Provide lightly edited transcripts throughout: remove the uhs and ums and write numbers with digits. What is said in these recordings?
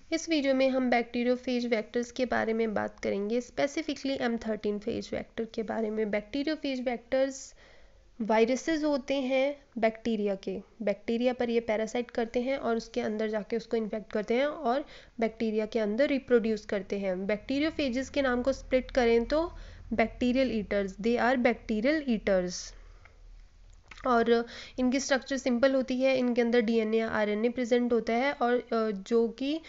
इस वीडियो में हम बैक्टीरियोफेज वेक्टर्स के बारे में बात करेंगे, स्पेसिफिकली M13 फेज वेक्टर के बारे में। बैक्टीरियोफेज वेक्टर्स वायरसेस होते हैं बैक्टीरिया के। बैक्टीरिया पर ये पैरासाइट करते हैं और उसके अंदर जाके उसको इन्फेक्ट करते हैं और बैक्टीरिया के अंदर रिप्रोड्यूस करते हैं। बैक्टीरियोफेजेस के नाम को स्प्लिट करें तो bacterial eaters, they are bacterial eaters. और इनकी स्ट्रक्चर सिंपल होती है, इनके अंदर DNA या RNA प्रेजेंट होता है और जो कि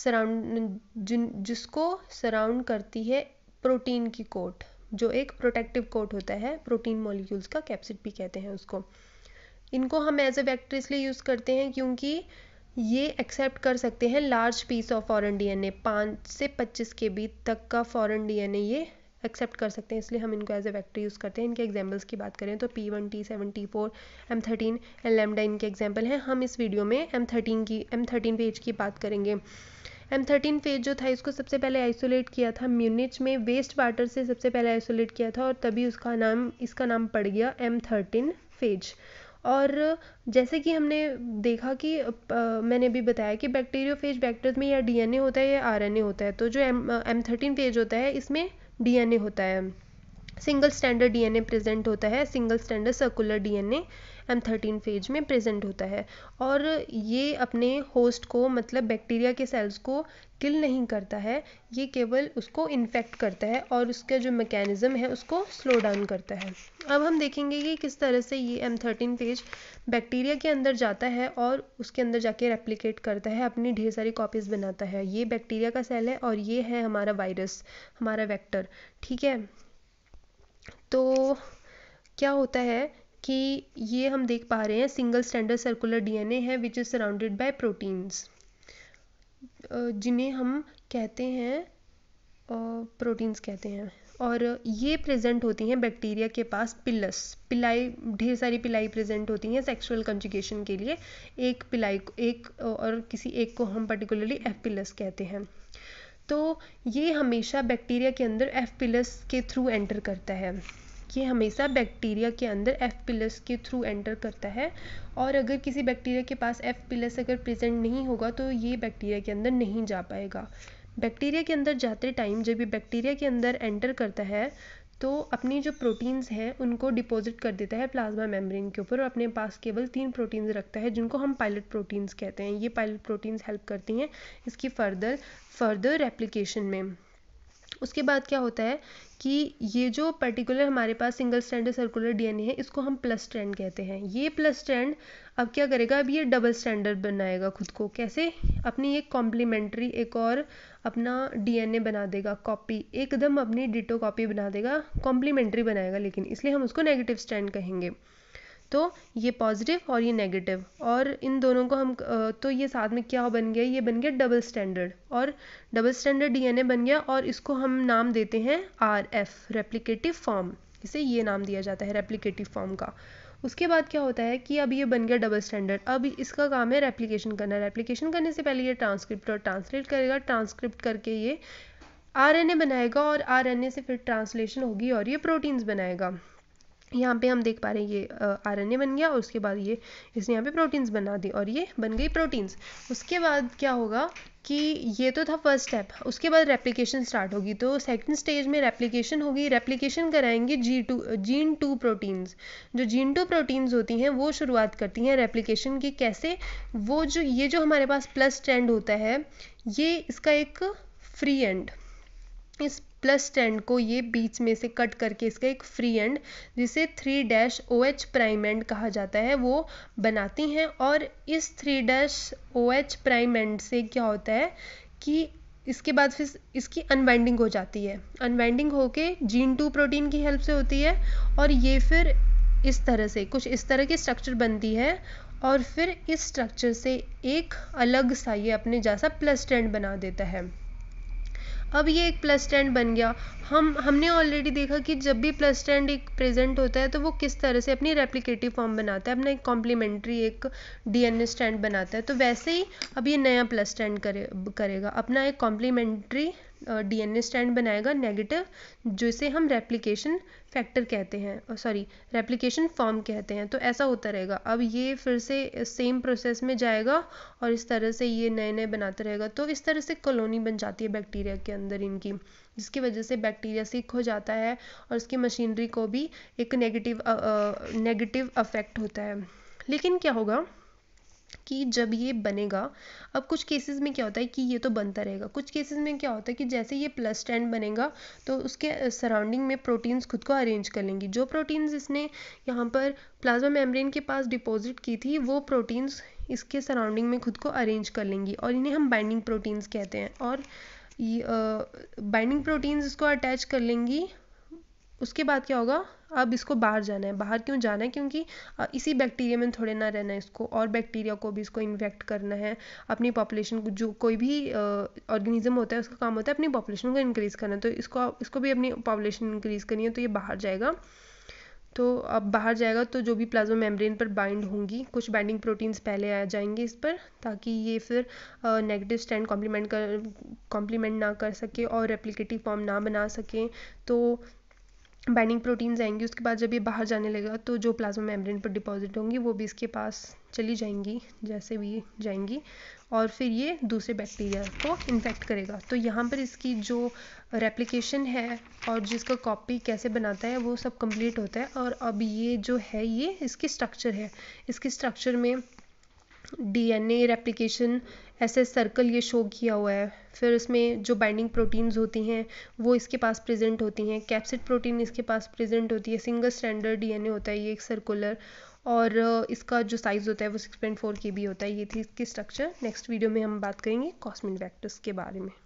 जिसको सराउंड करती है प्रोटीन की कोट, जो एक प्रोटेक्टिव कोट होता है प्रोटीन मॉलिक्यूल्स का, कैप्सिड भी कहते हैं उसको। इनको हम एज ए वेक्टर इसलिए यूज़ करते हैं क्योंकि ये एक्सेप्ट कर सकते हैं large piece of foreign DNA, 5 से 25 KB तक का फॉरेन DNA ये एक्सेप्ट कर सकते हैं, इसलिए हम इनको एज ए वेक्टर यूज़ करते हैं। इनके एग्जांपल्स की बात करें तो P1, T7, T4, M13 and lambda इनके एग्जांपल हैं। हम इस वीडियो में M13 फेज की बात करेंगे। M13 फेज जो था इसको सबसे पहले आइसोलेट किया था म्यूनिच में, वेस्ट वाटर से सबसे पहले आइसोलेट किया था और तभी इसका नाम पड़ गया M13 फेज। और जैसे कि हमने देखा कि मैंने भी बताया कि बैक्टीरियोफेज वेक्टर्स में या DNA होता है या RNA होता है। तो जो M13 फेज होता है इसमें DNA होता है, सिंगल स्टैंडर्ड DNA प्रेजेंट होता है, single standard circular DNA M13 phage में प्रेजेंट होता है। और ये अपने होस्ट को, मतलब बैक्टीरिया के सेल्स को किल नहीं करता है, ये केवल उसको इन्फेक्ट करता है और उसका जो मैकेनिज्म है उसको स्लो डाउन करता है। अब हम देखेंगे कि किस तरह से ये M13 फेज बैक्टीरिया के अंदर जाता है और उसके अंदर जाके रेप्लिकेट करता है, अपनी ढेर सारी कॉपीज़ बनाता है। ये बैक्टीरिया का सेल है और ये है हमारा वायरस, हमारा वेक्टर, ठीक है। तो क्या होता है कि ये हम देख पा रहे हैं सिंगल स्टैंडर्ड सर्कुलर DNA है which is surrounded by proteins, जिन्हें हम कहते हैं प्रोटीन्स कहते हैं। और ये प्रेजेंट होती हैं बैक्टीरिया के पास पिलाई, ढेर सारी पिलाई प्रेजेंट होती हैं सेक्सुअल कंजुगेशन के लिए। एक पिलाई एक और किसी एक को हम पर्टिकुलरली F+ कहते हैं। तो ये हमेशा बैक्टीरिया के अंदर F+ के थ्रू एंटर करता है, ये हमेशा बैक्टीरिया के अंदर F+ के थ्रू एंटर करता है। और अगर किसी बैक्टीरिया के पास F+ अगर प्रेजेंट नहीं होगा तो ये बैक्टीरिया के अंदर नहीं जा पाएगा। बैक्टीरिया के अंदर जाते टाइम जब ये बैक्टीरिया के अंदर एंटर करता है तो अपनी जो प्रोटीन्स हैं उनको डिपॉजिट कर देता है प्लाज्मा मेम्ब्रेन के ऊपर और अपने पास केवल 3 प्रोटीन्स रखता है जिनको हम पायलट प्रोटीन्स कहते हैं। ये पायलट प्रोटीन्स हेल्प करती हैं इसकी फर्दर रेप्लिकेशन में। उसके बाद क्या होता है कि ये जो पर्टिकुलर हमारे पास सिंगल स्टैंडर्ड सर्कुलर DNA है इसको हम प्लस स्ट्रैंड कहते हैं। ये प्लस स्ट्रैंड अब क्या करेगा, अब ये डबल स्टैंडर्ड बनाएगा खुद को। कैसे? अपनी एक कॉम्प्लीमेंट्री एक और अपना DNA बना देगा, कॉपी, एकदम अपनी डिटो कॉपी बना देगा, कॉम्प्लीमेंट्री बनाएगा, लेकिन इसलिए हम उसको नेगेटिव स्ट्रैंड कहेंगे। तो ये पॉजिटिव और ये नेगेटिव, और इन दोनों को हम तो ये साथ में क्या बन गया, ये बन गया डबल स्टैंडर्ड, और डबल स्टैंडर्ड DNA बन गया और इसको हम नाम देते हैं RF, रेप्लिकेटिव फॉर्म। इसे ये नाम दिया जाता है रेप्लिकेटिव फॉर्म का। उसके बाद क्या होता है कि अब ये बन गया डबल स्टैंडर्ड, अब इसका काम है रेप्लिकेशन करना। रेप्लिकेशन करने से पहले ये ट्रांसक्रिप्ट और ट्रांसलेट करेगा, ट्रांसक्रिप्ट करके ये RNA बनाएगा और RNA से फिर ट्रांसलेशन होगी और ये प्रोटीन्स बनाएगा। यहाँ पे हम देख पा रहे हैं ये RNA बन गया और उसके बाद ये इसने यहाँ पे प्रोटीन्स बना दी और ये बन गई प्रोटीन्स। उसके बाद क्या होगा कि ये तो था फर्स्ट स्टेप, उसके बाद रेप्लिकेशन स्टार्ट होगी। तो सेकंड स्टेज में रेप्लिकेशन होगी, रेप्लिकेशन कराएंगे जीन 2 प्रोटीन्स। जो जीन 2 प्रोटीन्स होती हैं वो शुरुआत करती हैं रेप्लिकेशन की। कैसे? वो जो ये जो हमारे पास प्लस स्ट्रैंड होता है ये इसका एक फ्री एंड, इस प्लस स्टैंड को ये बीच में से कट करके इसका एक फ्री एंड जिसे 3' प्राइम एंड कहा जाता है वो बनाती हैं। और इस 3' प्राइम एंड से क्या होता है कि इसके बाद फिर इसकी अनवाइंडिंग हो जाती है, अनवाइंडिंग होके जीन 2 प्रोटीन की हेल्प से होती है और ये फिर इस तरह से कुछ इस तरह की स्ट्रक्चर बनती है और फिर इस स्ट्रक्चर से एक अलग सा ये अपने जैसा प्लस स्टैंड बना देता है। अब ये एक प्लस स्टैंड बन गया। हमने ऑलरेडी देखा कि जब भी प्लस स्टैंड एक प्रेजेंट होता है तो वो किस तरह से अपनी रेप्लिकेटिव फॉर्म बनाता है, अपना एक कॉम्प्लीमेंट्री एक DNA स्टैंड बनाता है। तो वैसे ही अब ये नया प्लस स्टैंड करेगा, अपना एक कॉम्प्लीमेंट्री डीएनए स्ट्रैंड बनाएगा नेगेटिव, जिसे हम रेप्लिकेशन फैक्टर कहते हैं, सॉरी रेप्लिकेशन फॉर्म कहते हैं। तो ऐसा होता रहेगा। अब ये फिर से सेम प्रोसेस में जाएगा और इस तरह से ये नए नए बनाता रहेगा। तो इस तरह से कॉलोनी बन जाती है बैक्टीरिया के अंदर इनकी, जिसकी वजह से बैक्टीरिया सिक हो जाता है और उसकी मशीनरी को भी एक नेगेटिव अफेक्ट होता है। लेकिन क्या होगा कि जब ये बनेगा, अब कुछ केसेस में क्या होता है कि ये तो बनता रहेगा, कुछ केसेस में क्या होता है कि जैसे ये प्लस स्ट्रैंड बनेगा तो उसके सराउंडिंग में प्रोटीन्स खुद को अरेंज कर लेंगी। जो प्रोटीन्स इसने यहाँ पर प्लाज्मा मेम्ब्रेन के पास डिपॉजिट की थी, वो प्रोटीन्स इसके सराउंडिंग में खुद को अरेंज कर लेंगी और इन्हें हम बाइंडिंग प्रोटीन्स कहते हैं। और बाइंडिंग प्रोटीन्स इसको अटैच कर लेंगी। उसके बाद क्या होगा, अब इसको बाहर जाना है। बाहर क्यों जाना है? क्योंकि इसी बैक्टीरिया में थोड़े ना रहना है इसको, और बैक्टीरिया को भी इसको इन्फेक्ट करना है। अपनी पॉपुलेशन को, जो कोई भी ऑर्गेनिज्म होता है उसका काम होता है अपनी पॉपुलेशन को इंक्रीज़ करना, तो इसको भी अपनी पॉपुलेशन इंक्रीज़ करनी है। तो ये बाहर जाएगा। तो अब बाहर जाएगा तो जो भी प्लाज्मा मेम्ब्रेन पर बाइंड होंगी, कुछ बाइंडिंग प्रोटीन्स पहले आ जाएंगे इस पर, ताकि ये फिर नेगेटिव स्ट्रैंड कॉम्प्लीमेंट ना कर सके और रेप्लिकेटिव फॉर्म ना बना सके। तो बाइंडिंग प्रोटीन्स आएंगी। उसके बाद जब ये बाहर जाने लगेगा तो जो प्लाज्मा मेम्ब्रेन पर डिपॉजिट होंगी वो भी इसके पास चली जाएंगी, जैसे भी जाएंगी, और फिर ये दूसरे बैक्टीरिया को इन्फेक्ट करेगा। तो यहाँ पर इसकी जो रेप्लिकेशन है और जिसका कॉपी कैसे बनाता है वो सब कंप्लीट होता है। और अब ये जो है ये इसकी स्ट्रक्चर है। इसके स्ट्रक्चर में डीएनए रेप्लिकेशन ऐसे सर्कल ये शो किया हुआ है। फिर इसमें जो बाइंडिंग प्रोटीन्स होती हैं वो इसके पास प्रेजेंट होती हैं। कैप्सिड प्रोटीन इसके पास प्रेजेंट होती है। सिंगल स्ट्रैंडर्ड डीएनए होता है ये एक सर्कुलर, और इसका जो साइज़ होता है वो 6.4 KB होता है। ये थी इसकी स्ट्रक्चर। नेक्स्ट वीडियो में हम बात करेंगे कॉस्मिन वेक्टर्स के बारे में।